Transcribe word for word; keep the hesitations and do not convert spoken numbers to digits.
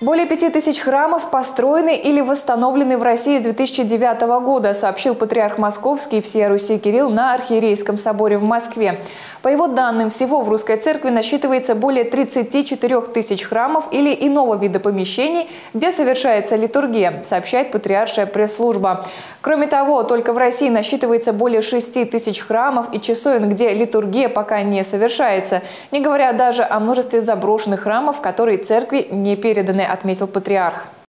Более пяти тысяч храмов построены или восстановлены в России с две тысячи девятого года, сообщил патриарх Московский и всея Руси Кирилл на Архиерейском соборе в Москве. По его данным, всего в Русской Церкви насчитывается более тридцати четырёх тысяч храмов или иного вида помещений, где совершается литургия, сообщает патриаршая пресс-служба. Кроме того, только в России насчитывается более шести тысяч храмов и часовен, где литургия пока не совершается, не говоря даже о множестве заброшенных храмов, которые церкви не переданы, отметил патриарх.